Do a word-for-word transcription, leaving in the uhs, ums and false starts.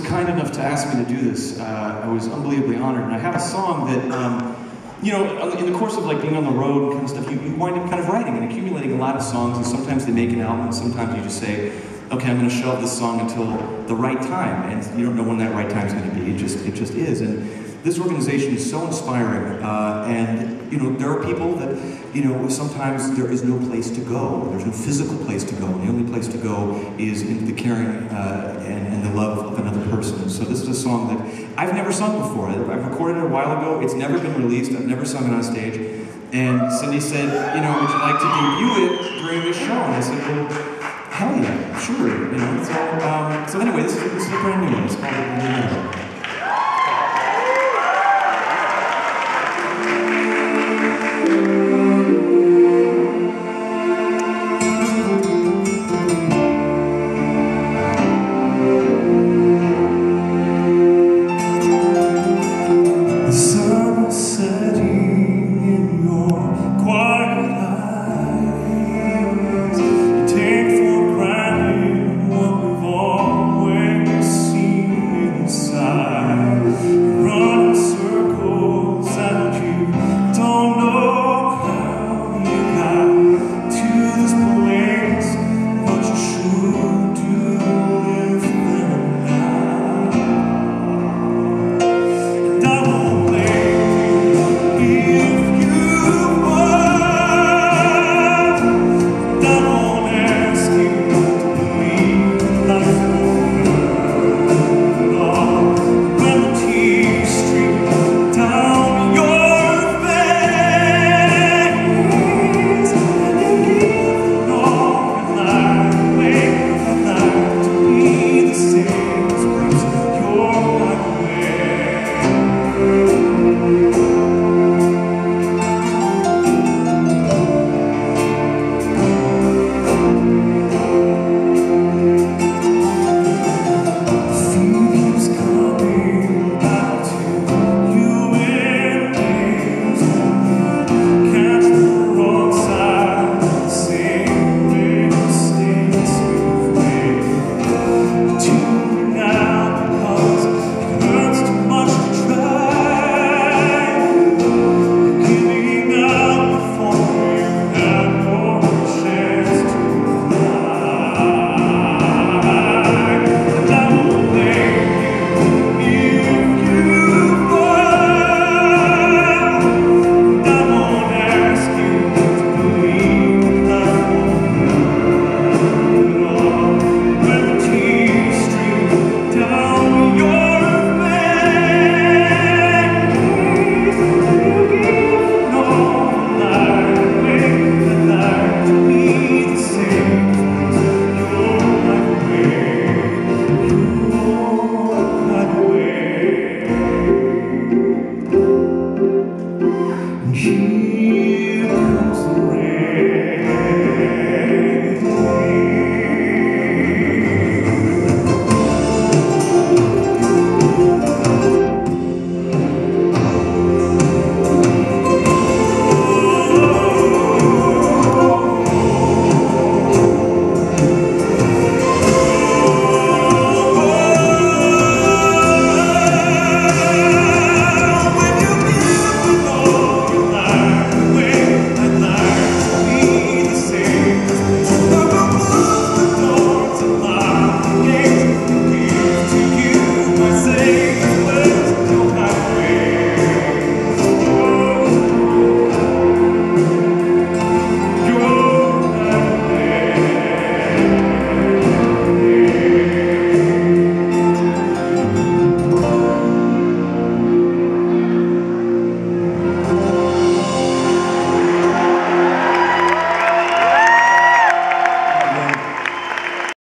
kind enough to ask me to do this, uh, I was unbelievably honored. And I have a song that, um, you know, in the course of like being on the road and kind of stuff, you, you wind up kind of writing and accumulating a lot of songs, and sometimes they make an album, and sometimes you just say, okay, I'm going to shelve this song until the right time, and you don't know when that right time is going to be. It just, it just is. And this organization is so inspiring, uh, and you know, there are people that, you know, sometimes there is no place to go. There's no physical place to go, and the only place to go is into the caring uh, and, and the love of another person. So this is a song that I've never sung before. I've recorded it a while ago. It's never been released. I've never sung it on stage. And Cindy said, you know, would you like to debut it during this show? And I said, well, hell yeah, sure. You know. So, um, so anyway, this is, this is a brand new one.